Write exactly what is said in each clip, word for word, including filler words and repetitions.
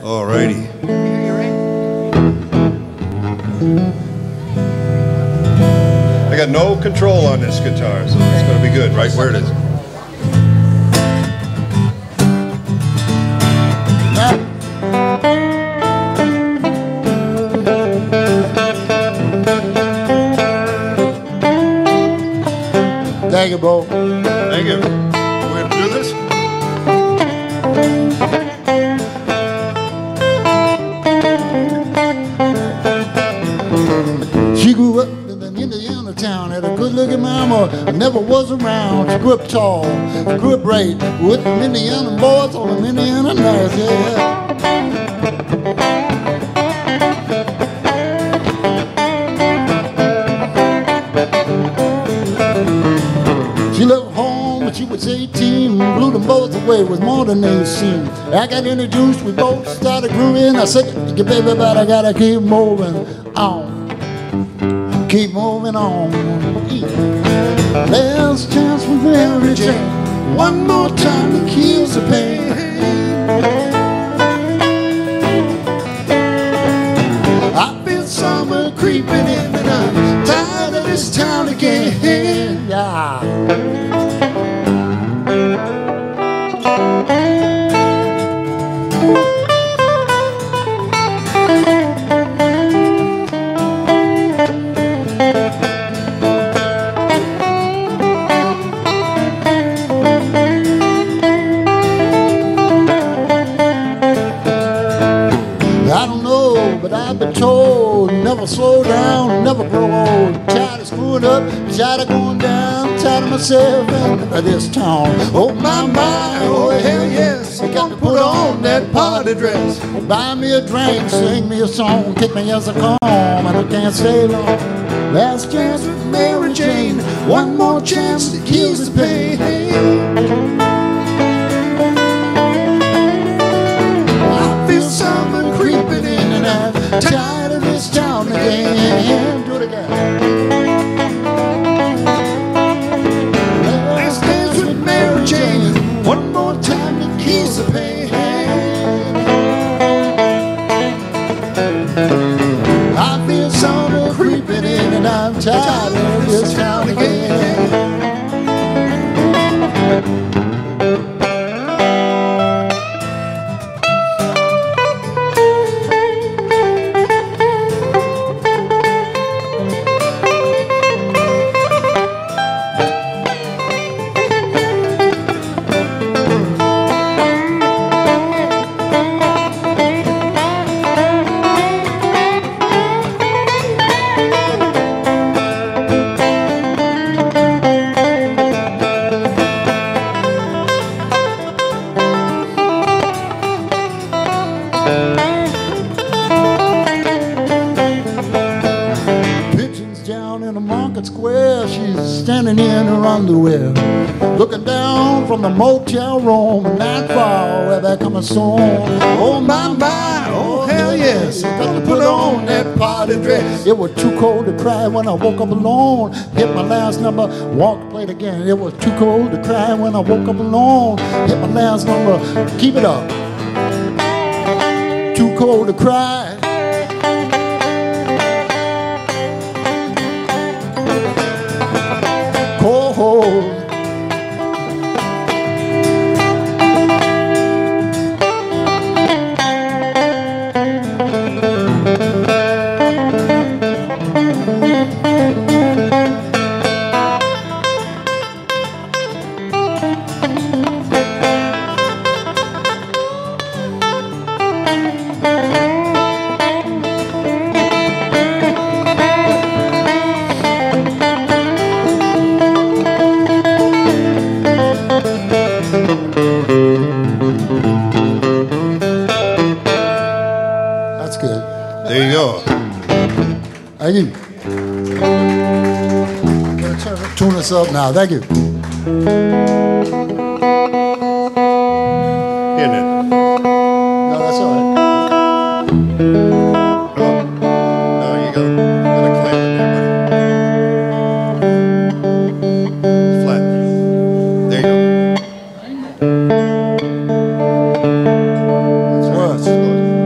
All righty. I got no control on this guitar, so it's going to be good, right where it is. Thank you, bro. Thank you. We're going to do this? She grew up in an Indiana town, had a good-looking mama, never was around. She grew up tall, grew up right, with the Indiana boys on the Indiana nights, yeah. She left home when she was eighteen, blew them boys away with more than they seen. I got introduced, we both started grooving. I said, "You baby, but I gotta keep moving on, keep moving on." Last chance for Mary Jane, one more time to kill the pain. I feel summer creeping in, and I'm tired of this town again. Yeah. I don't know, but I've been told never slow down, never grow old. Tired of screwing up, tired of going down, tired of myself and this town. Oh my my, oh hell yes, I got to put on that party dress. Buy me a drink, sing me a song, kick me as I come, and I can't stay long. Last chance with Mary Jane, one more chance to kill this pain. Summer creeping in, and I'm tired of this town again. Do it again. Last dance with Mary Jane, one more time to ease the pain. I feel summer creeping in, and I'm tired of this town again. Pigeons down in the market square, she's standing in her underwear, looking down from the motel room, and not far where there come a storm. Oh my my, oh hell yes, I got to put on that party dress. It was too cold to cry when I woke up alone. Hit my last number, walk, play it again. It was too cold to cry when I woke up alone. Hit my last number, keep it up. Too cold to cry. Cold. That's good. There you go. Thank you. Gonna turn, tune us up now. Thank you. Getting it. No, that's all right. Oh. No, you gotta, gotta clamp it there, buddy. Flat. There you go. That's right.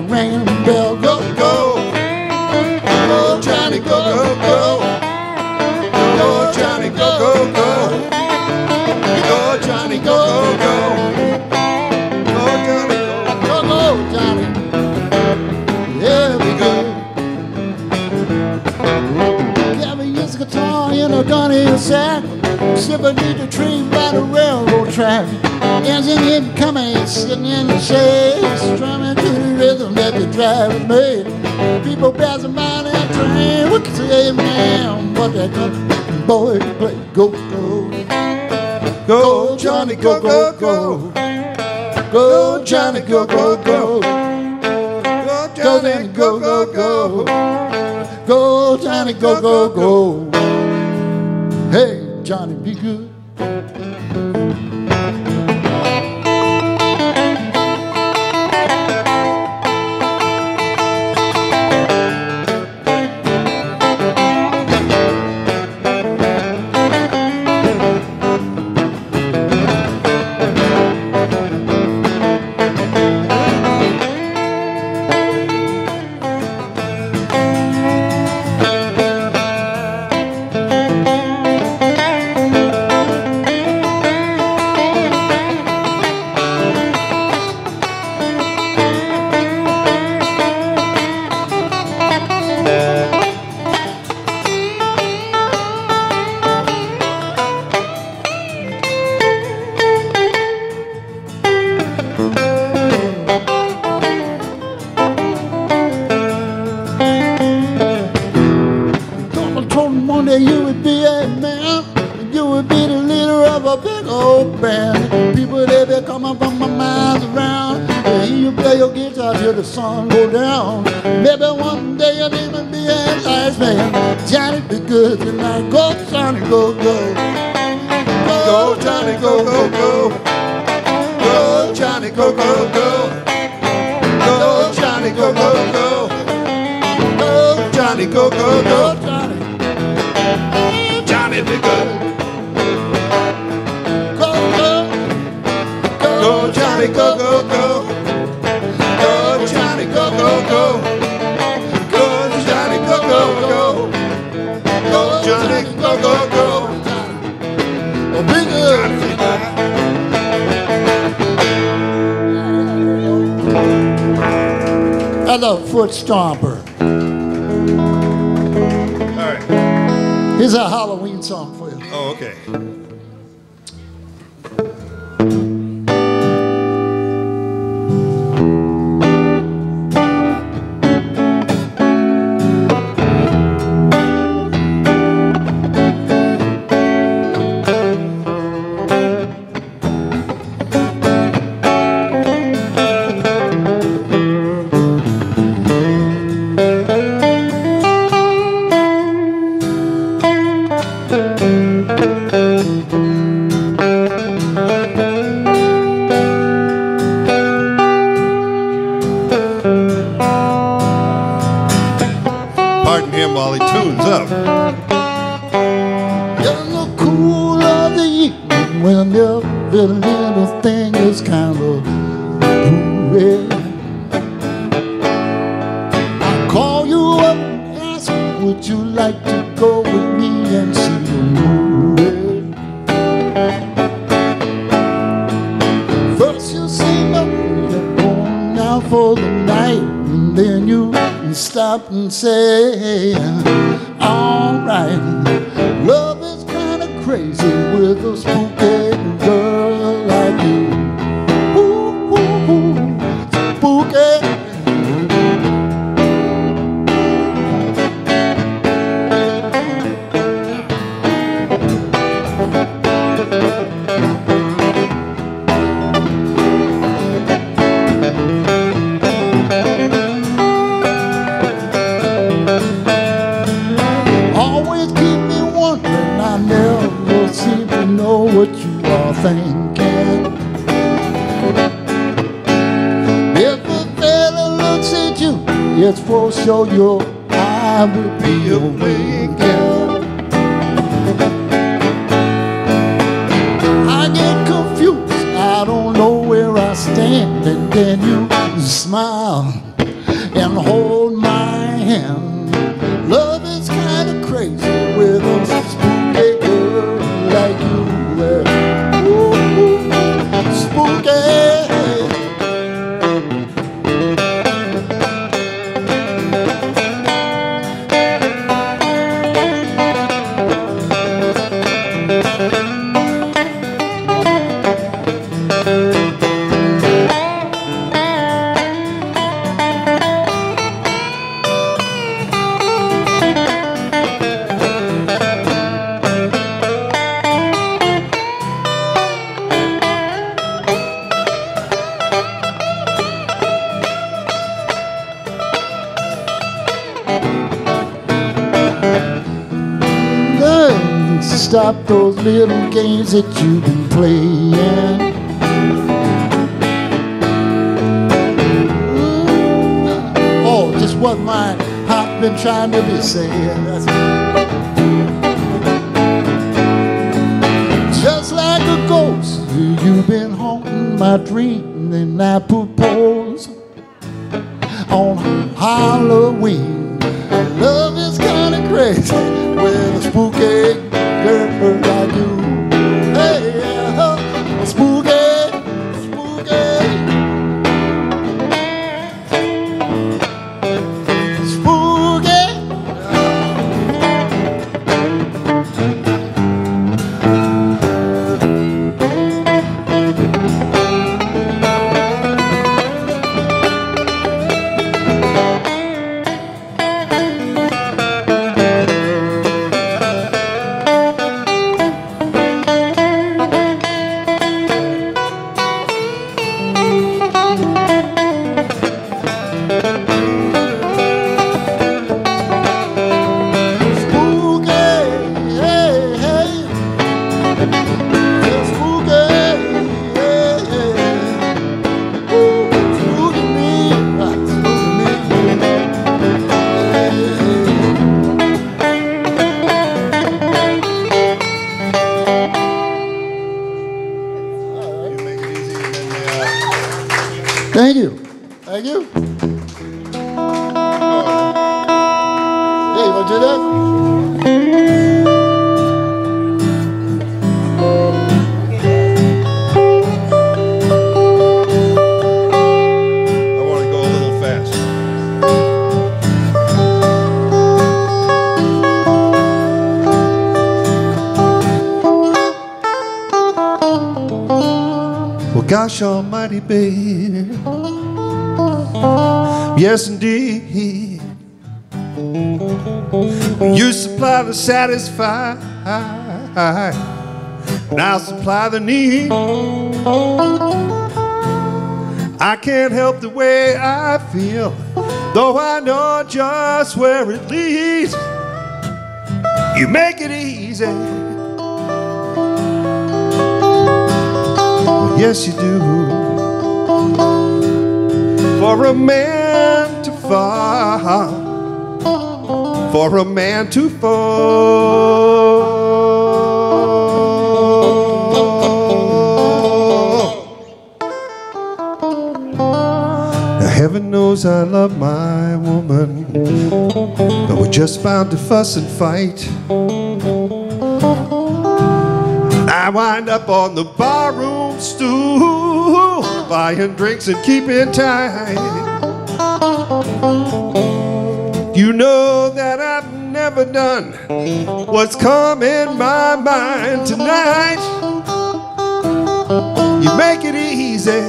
a ringing bell. Go, go, go, Johnny, go, go, go. Go, Johnny, go, go, go. Go, Johnny, go, go, go. Go, Johnny, go, go, go, Johnny. Yeah, we go. Gavin used a guitar in a gun in a sack, sipping beneath the tree by the railroad track. Engine him coming, sitting in the shade, strumming to the rhythm that the driver made. People passing by that train, what can say, man? But that good boy play, go, go. Go, Johnny, go, go, go. Go, Johnny, go, go, go. Go, Johnny, go, go, go. Go, Johnny, go, go, go. Hey, Johnny, be good. You would be a man, you would be the leader of a big old band. People, they be coming from my miles around. They hear you play your guitar till the sun go down. Maybe one day you'll even be a nice man. Johnny, be good tonight. Go, Johnny, go, go. Go, Johnny, go, go, go. Go, Johnny, go, go, go. Go, Johnny, go, go, go. Go, Johnny, go, go, go. Johnny, be good. Go, go, go, Johnny, go, go, go. Go, Johnny, go, go, go. Go, Johnny, go, go, go. Go, Johnny, go, go, go. Oh, be good. I love Foot Stomper. All right. Here's a Halloween song for you. Oh, okay. Pardon him while he tunes up. In the cool of the evening, when every little thing is kind of cool, I call you up and ask, would you like to go with me and see a movie? First you say no, you're going out for the night, and then you stop and say, all right. Love is kind of crazy with a spooky girl like you. Ooh, ooh, ooh, spooky. What you are thinking. If a fella looks at you, it's for sure your eye will be a blinking. I get confused, I don't know where I stand, and then you smile and hold my hand. Love is kind of crazy with a spooky girl like you. Ooh, ooh, spooky. Stop those little games that you've been playing. Oh, just what my heart been trying to be saying. That's just like a ghost, you've been haunting my dream, and I propose on Halloween. Love is kind of crazy with a spooky girl like you. Hey, yeah, spooky, spooky, spooky. Thank you. Thank you. Hey, you want to do that? I want to go a little fast. Well, gosh almighty, baby. Yes, indeed. You supply the satisfied, and I'll supply the need. I can't help the way I feel, though I know just where it leads. You make it easy. Well, yes, you do. For a man to fall, for a man to fall. Now heaven knows I love my woman, but we're just bound to fuss and fight. I wind up on the barroom stool, buying drinks and keeping time. You know that I've never done what's come in my mind tonight. You make it easy,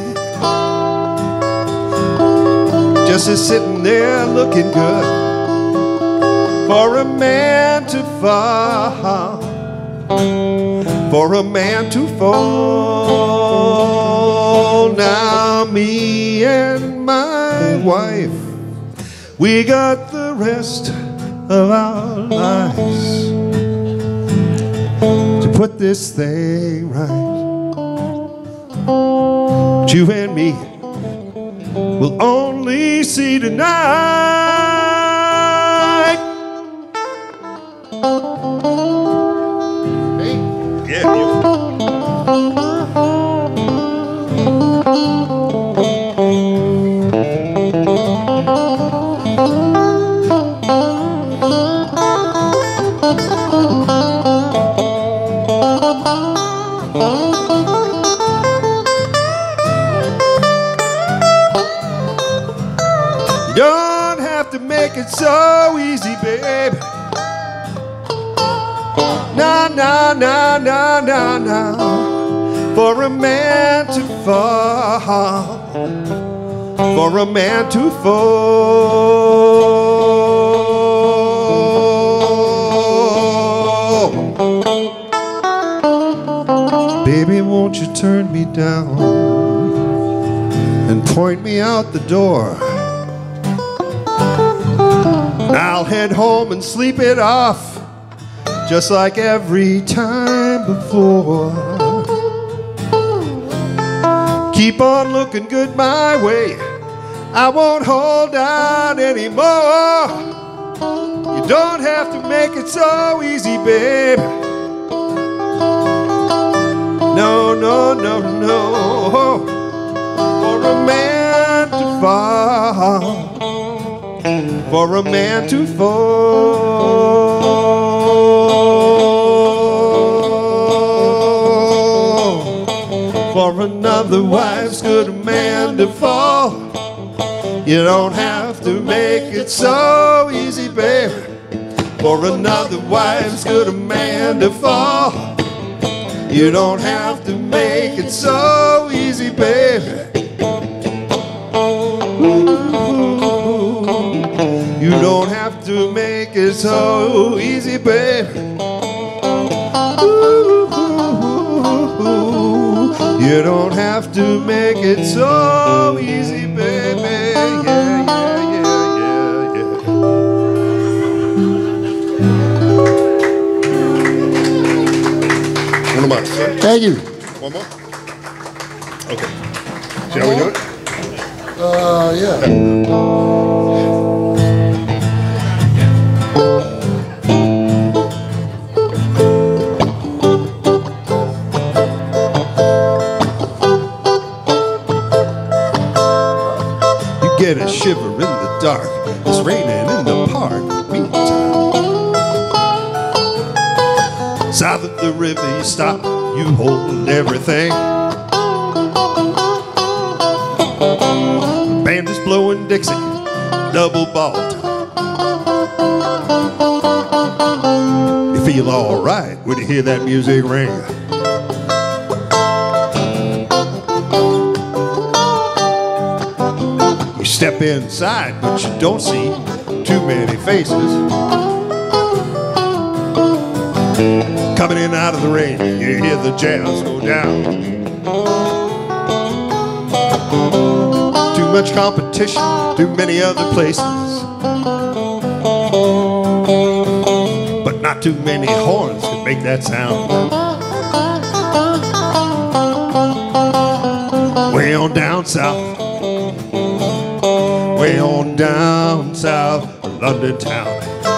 just as sitting there looking good for a man to fall, for a man to fall. Now me and my wife, we got the rest of our lives to put this thing right. But you and me will only see tonight. Hey, yeah, you. make it so easy, babe. Na, na, na, na, na, na. For a man to fall, for a man to fall. Baby, won't you turn me down and point me out the door? I'll head home and sleep it off, just like every time before. Keep on looking good my way, I won't hold out anymore. You don't have to make it so easy, babe. No, no, no, no. For a man to fall, for a man to fall, for another wife's good a man to fall. You don't have to make it so easy, babe. For another wife's good a man to fall. You don't have to make it so easy, baby. You don't have to make it so easy, baby. You don't have to make it so easy, baby. Yeah, yeah, yeah, yeah, yeah. One more. Thank you. One more? Okay. Shall we do it? Uh, yeah. Get a shiver in the dark. It's raining in the park. Meantime, south of the river you stop, you hold everything. Band is blowing Dixie, double ball. You feel all right when you hear that music ring. You step inside, but you don't see too many faces. Coming in out of the rain, you hear the jazz go down. Too much competition, too many other places, but not too many horns can make that sound. Way on down south, way on down south of London town.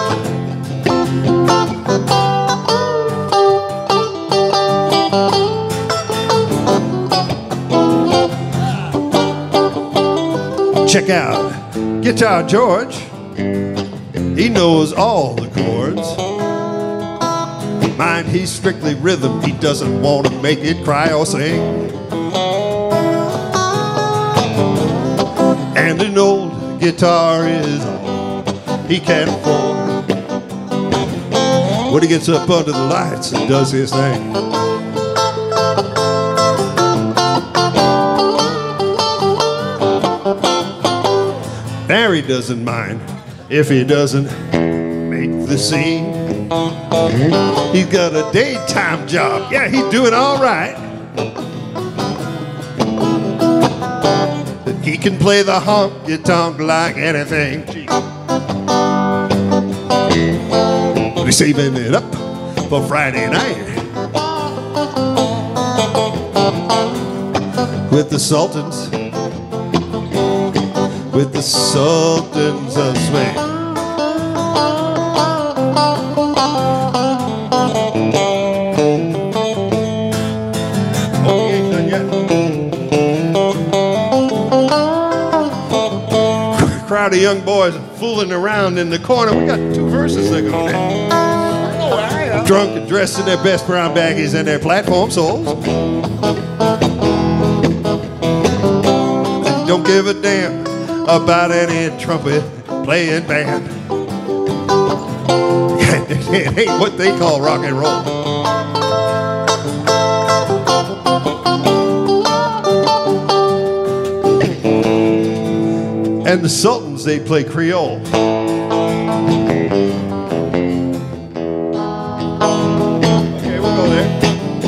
Check out Guitar George. He knows all the chords. Mind, he's strictly rhythm. He doesn't want to make it cry or sing. And an old guitar is all he can afford. When he gets up under the lights and does his thing. Barry doesn't mind if he doesn't make the scene. He's got a daytime job. Yeah, he's doing all right. He can play the honky-tonk like anything. But he's saving it up for Friday night with the Sultans, with the Sultans of Swing. Oh, he ain't done yet. Crowd of young boys fooling around in the corner. We got two verses they're gonna do. Drunk and dressed in their best brown baggies and their platform soles. They don't give a damn about any trumpet playing band. It ain't what they call rock and roll. And the Sultans, they play Creole. Okay, we'll go there.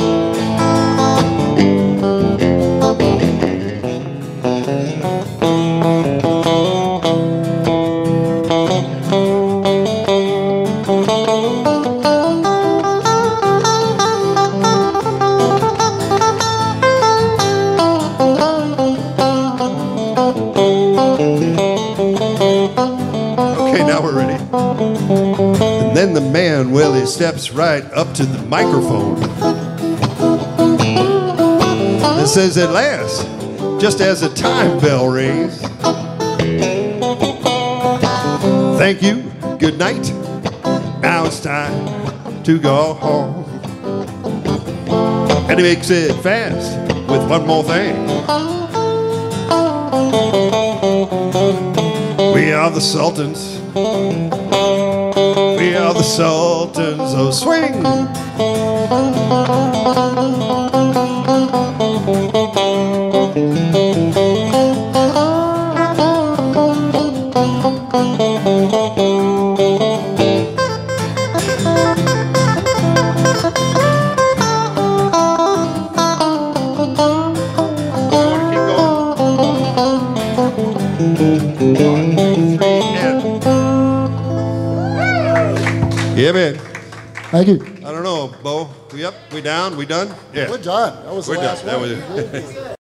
Okay, now we're ready. And then the man, well, he steps right up to the microphone and says, at last, just as a time bell rings, thank you, good night, now it's time to go home. And he makes it fast with one more thing. We are the Sultans. We are the Sultans of Swing. Yeah, man. Thank you. I don't know, Bo. We up? We down? We done? Yeah. We're done. That was the We're last done. one. That was it.